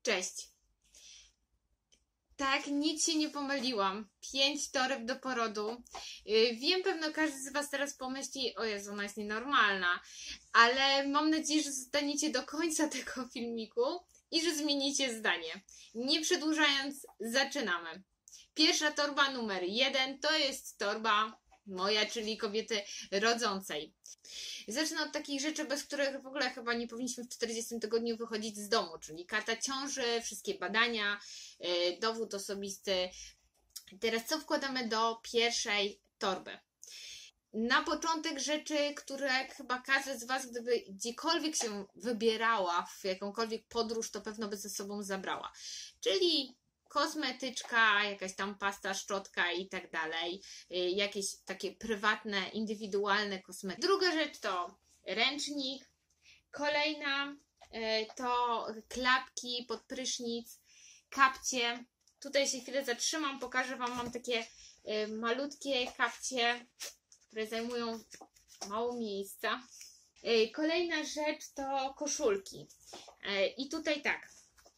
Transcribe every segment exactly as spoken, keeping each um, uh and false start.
Cześć. Tak, nic się nie pomyliłam. Pięć toreb do porodu. Yy, wiem, pewno każdy z Was teraz pomyśli, o Jezu, ona jest nienormalna, ale mam nadzieję, że zostaniecie do końca tego filmiku i że zmienicie zdanie. Nie przedłużając, zaczynamy. Pierwsza torba numer jeden to jest torba moja, czyli kobiety rodzącej. Zacznę od takich rzeczy, bez których w ogóle chyba nie powinniśmy w czterdziestym tygodniu wychodzić z domu, czyli karta ciąży, wszystkie badania, yy, dowód osobisty. Teraz co wkładamy do pierwszej torby? Na początek rzeczy, które chyba każdy z Was, gdyby gdziekolwiek się wybierała, w jakąkolwiek podróż, to pewno by ze sobą zabrała. Czyli kosmetyczka, jakaś tam pasta, szczotka i tak dalej, jakieś takie prywatne, indywidualne kosmetyki. Druga rzecz to ręcznik, kolejna to klapki pod prysznic, kapcie. Tutaj się chwilę zatrzymam, pokażę Wam, mam takie malutkie kapcie, które zajmują mało miejsca. Kolejna rzecz to koszulki. I tutaj tak,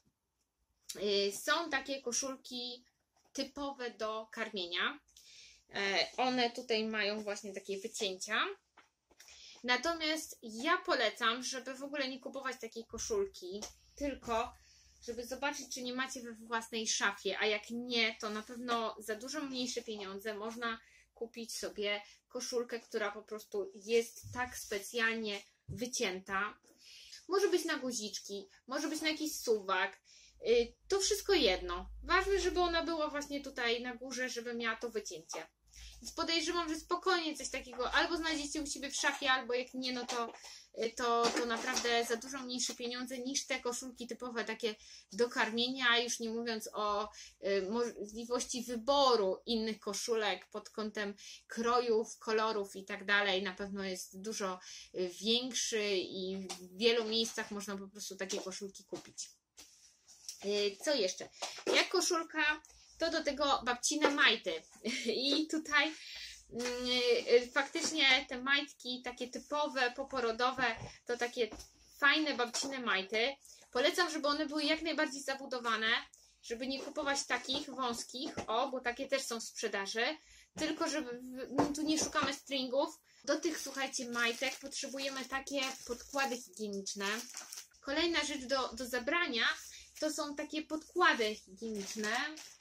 są takie koszulki typowe do karmienia. One tutaj mają właśnie takie wycięcia. Natomiast ja polecam, żeby w ogóle nie kupować takiej koszulki, tylko żeby zobaczyć, czy nie macie we własnej szafie, a jak nie, to na pewno za dużo mniejsze pieniądze można kupić sobie koszulkę, która po prostu jest tak specjalnie wycięta. Może być na guziczki, może być na jakiś suwak. To wszystko jedno. Ważne, żeby ona była właśnie tutaj na górze, żeby miała to wycięcie. Więc podejrzewam, że spokojnie coś takiego albo znajdziecie u siebie w szafie, albo jak nie, no to, to, to naprawdę za dużo mniejsze pieniądze niż te koszulki typowe takie do karmienia, już nie mówiąc o y, możliwości wyboru innych koszulek pod kątem krojów, kolorów i tak dalej. Na pewno jest dużo większy i w wielu miejscach można po prostu takie koszulki kupić. Co jeszcze? Jak koszulka, to do tego babcine majty. I tutaj yy, faktycznie te majtki takie typowe, poporodowe, to takie fajne babcine majty. Polecam, żeby one były jak najbardziej zabudowane, żeby nie kupować takich wąskich, o, bo takie też są w sprzedaży, tylko żeby, tu nie szukamy stringów. Do tych, słuchajcie, majtek potrzebujemy takie podkłady higieniczne. Kolejna rzecz do, do zabrania to są takie podkłady higieniczne.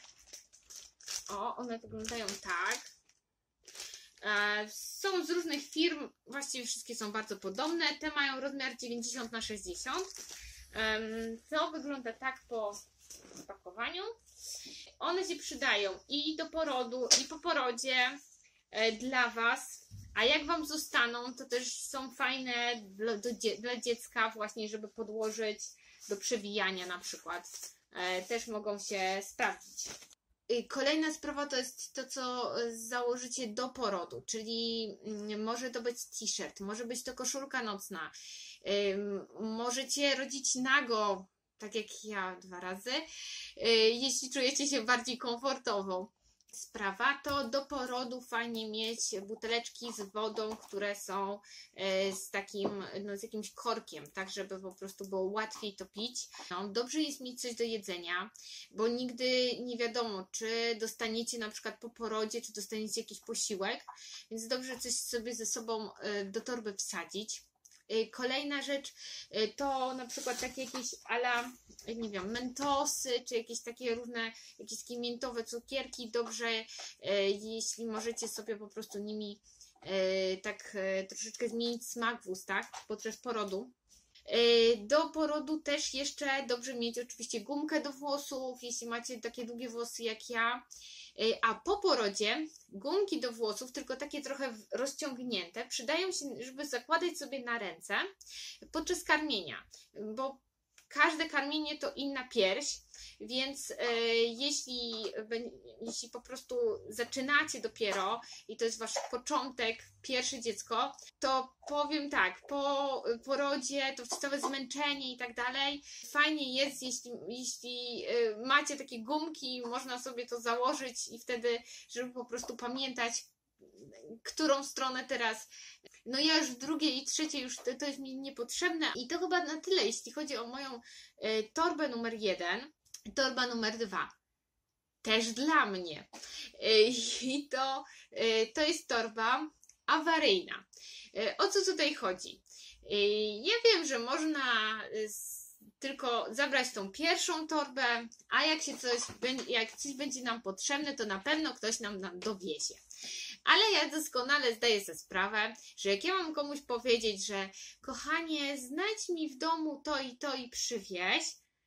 O, one wyglądają tak. E, są z różnych firm, właściwie wszystkie są bardzo podobne. Te mają rozmiar dziewięćdziesiąt na sześćdziesiąt. E, to wygląda tak po spakowaniu. One się przydają i do porodu, i po porodzie e, dla Was. A jak Wam zostaną, to też są fajne dla, do, dla dziecka właśnie, żeby podłożyć do przewijania na przykład. E, też mogą się sprawdzić. Kolejna sprawa to jest to, co założycie do porodu, czyli może to być t-shirt, może być to koszulka nocna, możecie rodzić nago, tak jak ja dwa razy, jeśli czujecie się bardziej komfortowo. Sprawa to do porodu fajnie mieć buteleczki z wodą, które są z takim, no, z jakimś korkiem, tak żeby po prostu było łatwiej to pić. No, dobrze jest mieć coś do jedzenia, bo nigdy nie wiadomo, czy dostaniecie na przykład po porodzie, czy dostaniecie jakiś posiłek, więc dobrze coś sobie ze sobą do torby wsadzić. Kolejna rzecz to na przykład takie jakieś ala, nie wiem, mentosy, czy jakieś takie różne, jakieś takie miętowe cukierki. Dobrze, jeśli możecie sobie po prostu nimi tak troszeczkę zmienić smak w ustach podczas porodu. Do porodu też jeszcze dobrze mieć oczywiście gumkę do włosów, jeśli macie takie długie włosy jak ja. A po porodzie gumki do włosów, tylko takie trochę rozciągnięte, przydają się, żeby zakładać sobie na ręce podczas karmienia, bo każde karmienie to inna pierś, więc e, jeśli, jeśli po prostu zaczynacie dopiero i to jest Wasz początek, pierwsze dziecko, to powiem tak, po porodzie to całe zmęczenie i tak dalej, fajnie jest, jeśli, jeśli macie takie gumki, można sobie to założyć i wtedy, żeby po prostu pamiętać, którą stronę teraz. No ja już w drugiej i trzeciej już to, to jest mi niepotrzebne. I to chyba na tyle, jeśli chodzi o moją y, torbę numer jeden. Torba numer dwa. Też dla mnie. Y, I to, y, to jest torba awaryjna. Y, o co tutaj chodzi? Y, ja wiem, że można z, tylko zabrać tą pierwszą torbę, a jak się coś, jak coś będzie nam potrzebne, to na pewno ktoś nam, nam dowiezie. Ale ja doskonale zdaję sobie sprawę, że jak ja mam komuś powiedzieć, że kochanie, znajdź mi w domu to i to i przywieź,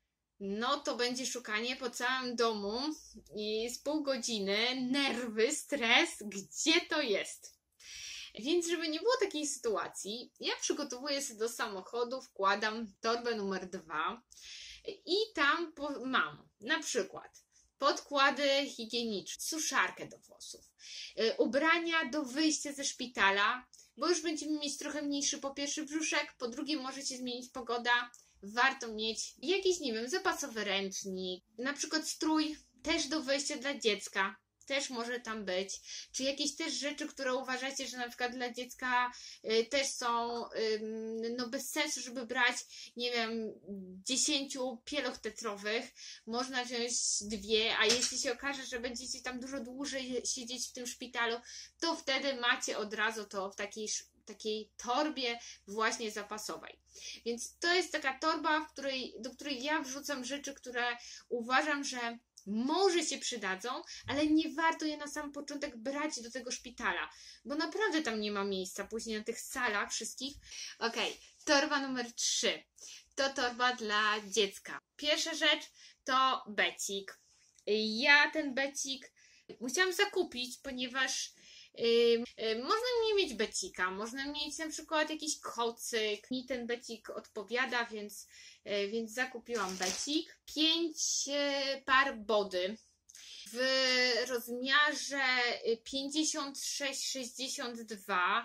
no to będzie szukanie po całym domu i z pół godziny, nerwy, stres, gdzie to jest. Więc żeby nie było takiej sytuacji, ja przygotowuję się do samochodu, wkładam torbę numer dwa i tam mam na przykład podkłady higieniczne, suszarkę do włosów, ubrania do wyjścia ze szpitala, bo już będziemy mieć trochę mniejszy po pierwsze brzuszek, po drugie może się zmienić pogoda, warto mieć jakiś, nie wiem, zapasowy ręcznik, na przykład strój też do wyjścia dla dziecka, też może tam być, czy jakieś też rzeczy, które uważacie, że na przykład dla dziecka y, też są y, no bez sensu, żeby brać, nie wiem, dziesięciu pieluch tetrowych, można wziąć dwie, a jeśli się okaże, że będziecie tam dużo dłużej siedzieć w tym szpitalu, to wtedy macie od razu to w takiej takiej torbie właśnie zapasowej. Więc to jest taka torba, w której, do której ja wrzucam rzeczy, które uważam, że może się przydadzą, ale nie warto je na sam początek brać do tego szpitala, bo naprawdę tam nie ma miejsca później na tych salach wszystkich. Ok, torba numer trzy. To torba dla dziecka. Pierwsza rzecz to becik. Ja ten becik musiałam zakupić, ponieważ Yy, yy, można nie mieć becika, można mieć na przykład jakiś kocyk. Mi ten becik odpowiada, więc, yy, więc zakupiłam becik. Pięć yy, par body w rozmiarze pięćdziesiąt sześć sześćdziesiąt dwa.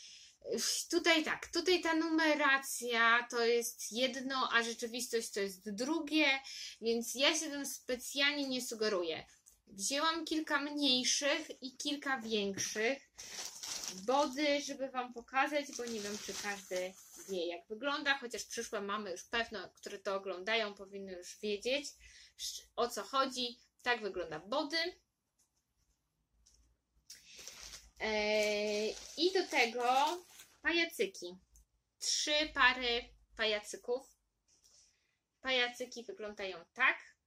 Tutaj tak, tutaj ta numeracja to jest jedno, a rzeczywistość to jest drugie, więc ja się tym specjalnie nie sugeruję. Wzięłam kilka mniejszych i kilka większych body, żeby Wam pokazać, bo nie wiem, czy każdy wie, jak wygląda, chociaż przyszłe mamy już pewno, które to oglądają, powinny już wiedzieć, o co chodzi. Tak wygląda body. Eee, I do tego pajacyki. Trzy pary pajacyków. Pajacyki wyglądają tak.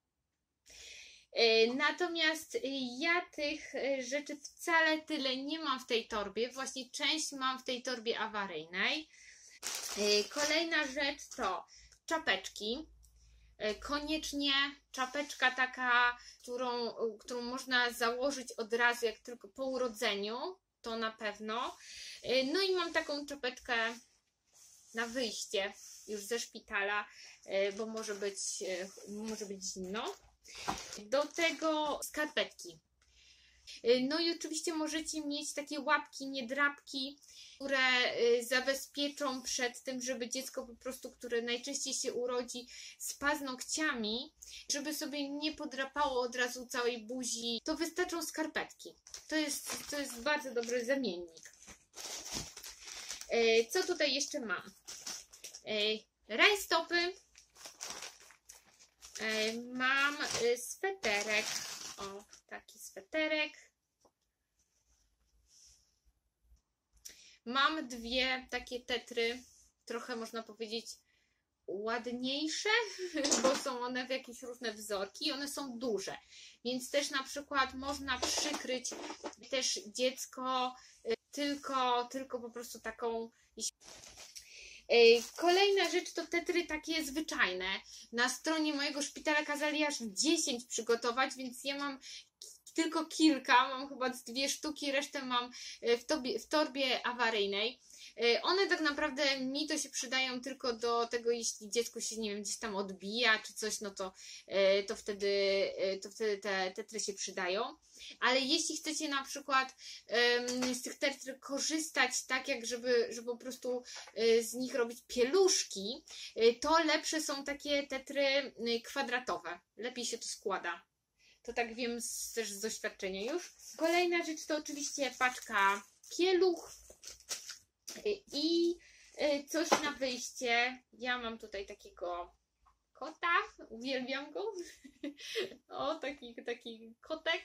Natomiast ja tych rzeczy wcale tyle nie mam w tej torbie, właśnie część mam w tej torbie awaryjnej. Kolejna rzecz to czapeczki. Koniecznie czapeczka taka, którą, którą można założyć od razu, jak tylko po urodzeniu, to na pewno. No i mam taką czapeczkę na wyjście już ze szpitala, bo może być, może być zimno. Do tego skarpetki. No i oczywiście możecie mieć takie łapki, niedrapki, które zabezpieczą przed tym, żeby dziecko po prostu, które najczęściej się urodzi z paznokciami, żeby sobie nie podrapało od razu całej buzi, to wystarczą skarpetki. To jest, to jest bardzo dobry zamiennik. Co tutaj jeszcze mam? Rajstopy. Mam sweterek, o taki sweterek. Mam dwie takie tetry, trochę można powiedzieć ładniejsze, bo są one w jakieś różne wzorki i one są duże, więc też na przykład można przykryć też dziecko tylko, tylko po prostu taką. Kolejna rzecz to tetry takie zwyczajne. Na stronie mojego szpitala kazali aż dziesięć przygotować, więc ja mam tylko kilka, mam chyba dwie sztuki, resztę mam w, tobie, w torbie awaryjnej. One tak naprawdę mi to się przydają tylko do tego, jeśli dziecko się, nie wiem, gdzieś tam odbija czy coś, no to, to wtedy, to wtedy te tetry się przydają. Ale jeśli chcecie na przykład z tych tetr korzystać tak, jak żeby, żeby po prostu z nich robić pieluszki, to lepsze są takie tetry kwadratowe. Lepiej się to składa. To tak wiem z, też z doświadczenia już. Kolejna rzecz to oczywiście paczka pieluch i coś na wyjście. Ja mam tutaj takiego kota, uwielbiam go. O, taki, taki kotek.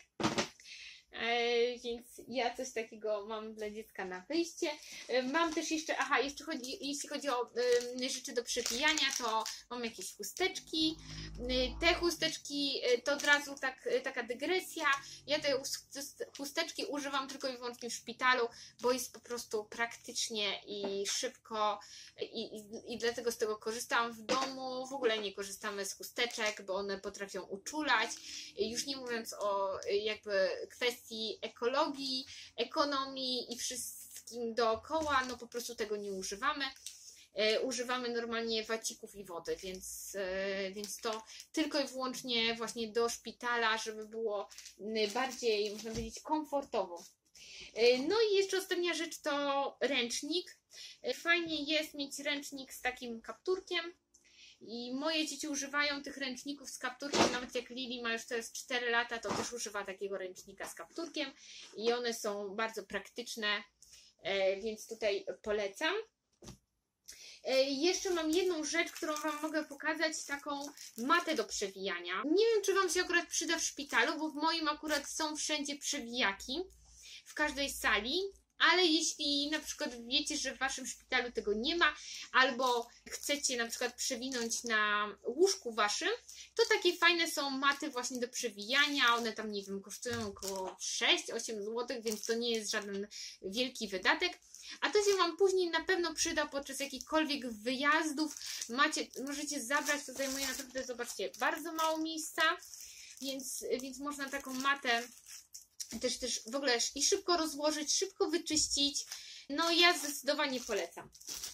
E, więc ja coś takiego mam dla dziecka na wyjście. E, mam też jeszcze, aha, jeszcze chodzi, jeśli chodzi o e, rzeczy do przepijania, to mam jakieś chusteczki. E, te chusteczki e, to od razu tak, e, taka dygresja. Ja te chusteczki używam tylko i wyłącznie w szpitalu, bo jest po prostu praktycznie i szybko i, i, i dlatego z tego korzystam. W domu w ogóle nie korzystamy z chusteczek, bo one potrafią uczulać. E, już nie mówiąc o e, jakby kwestii ekologii, ekonomii i wszystkim dookoła, no po prostu tego nie używamy. E, używamy normalnie wacików i wody, więc, e, więc to tylko i wyłącznie właśnie do szpitala, żeby było bardziej, można powiedzieć, komfortowo. E, no i jeszcze ostatnia rzecz to ręcznik. E, fajnie jest mieć ręcznik z takim kapturkiem. I moje dzieci używają tych ręczników z kapturkiem, nawet jak Lili ma już teraz cztery lata, to też używa takiego ręcznika z kapturkiem i one są bardzo praktyczne, więc tutaj polecam. Jeszcze mam jedną rzecz, którą Wam mogę pokazać, taką matę do przewijania. Nie wiem, czy Wam się akurat przyda w szpitalu, bo w moim akurat są wszędzie przewijaki, w każdej sali. Ale jeśli na przykład wiecie, że w Waszym szpitalu tego nie ma, albo chcecie na przykład przewinąć na łóżku Waszym, to takie fajne są maty właśnie do przewijania. One tam, nie wiem, kosztują około sześć osiem złotych, więc to nie jest żaden wielki wydatek. A to się Wam później na pewno przyda podczas jakichkolwiek wyjazdów. Macie, możecie zabrać, to zajmuje naprawdę, zobaczcie, bardzo mało miejsca, więc, więc można taką matę też, też w ogóle i szybko rozłożyć, szybko wyczyścić. No ja zdecydowanie polecam.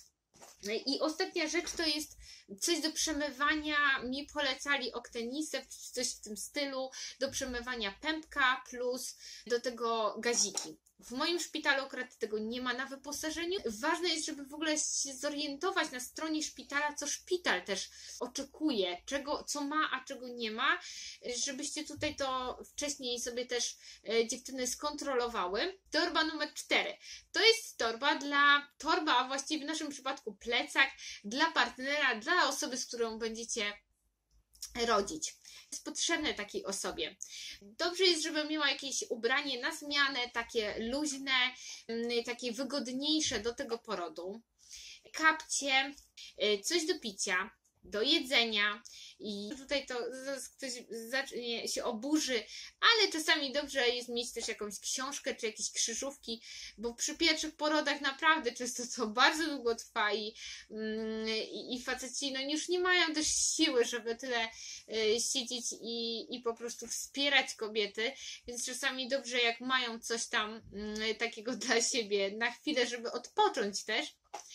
I ostatnia rzecz to jest coś do przemywania. Mi polecali Octenice, coś w tym stylu, do przemywania pępka plus do tego gaziki. W moim szpitalu akurat tego nie ma na wyposażeniu. Ważne jest, żeby w ogóle się zorientować na stronie szpitala, co szpital też oczekuje, czego, co ma, a czego nie ma, żebyście tutaj to wcześniej sobie też e, dziewczyny skontrolowały. Torba numer cztery. To jest torba dla, torba, a właściwie w naszym przypadku plecak, dla partnera, dla osoby, z którą będziecie rodzić. Jest potrzebne takiej osobie. Dobrze jest, żeby miała jakieś ubranie na zmianę, takie luźne, takie wygodniejsze do tego porodu. Kapcie, coś do picia, do jedzenia i tutaj to ktoś zacznie się oburzy, ale czasami dobrze jest mieć też jakąś książkę czy jakieś krzyżówki, bo przy pierwszych porodach naprawdę często to bardzo długo trwa i, i, i faceci no już nie mają też siły, żeby tyle y, siedzieć i, i po prostu wspierać kobiety, więc czasami dobrze jak mają coś tam y, takiego dla siebie na chwilę, żeby odpocząć też.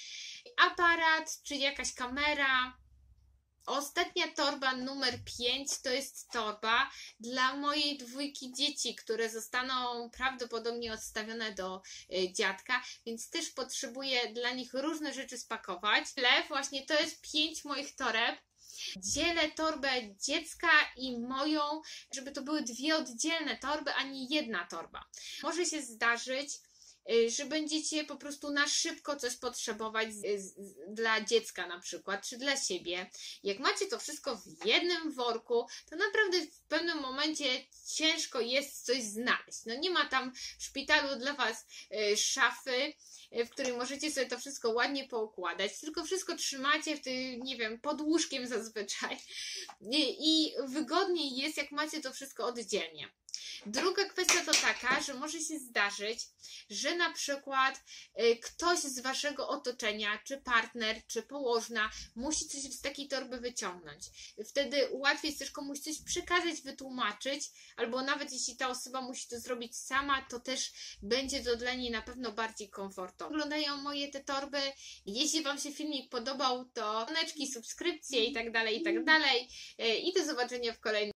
Aparat czy jakaś kamera. Ostatnia torba numer pięć to jest torba dla mojej dwójki dzieci, które zostaną prawdopodobnie odstawione do y, dziadka, więc też potrzebuję dla nich różne rzeczy spakować. Ale właśnie to jest pięć moich toreb. Dzielę torbę dziecka i moją, żeby to były dwie oddzielne torby, a nie jedna torba. Może się zdarzyć, że będziecie po prostu na szybko coś potrzebować z, z, dla dziecka na przykład, czy dla siebie. Jak macie to wszystko w jednym worku, to naprawdę w pewnym momencie ciężko jest coś znaleźć. No nie ma tam w szpitalu dla Was y, szafy, w której możecie sobie to wszystko ładnie poukładać, tylko wszystko trzymacie w tym, nie wiem, pod łóżkiem zazwyczaj. I, i wygodniej jest, jak macie to wszystko oddzielnie. Druga kwestia to taka, że może się zdarzyć, że na przykład y, ktoś z Waszego otoczenia, czy partner, czy położna musi coś z takiej torby wyciągnąć. Wtedy łatwiej jest też komuś coś przekazać, wytłumaczyć, albo nawet jeśli ta osoba musi to zrobić sama, to też będzie to dla niej na pewno bardziej komfortowe. Wyglądają moje te torby. Jeśli Wam się filmik podobał, to dzwoneczki, subskrypcje i tak dalej, i tak dalej. I do zobaczenia w kolejnym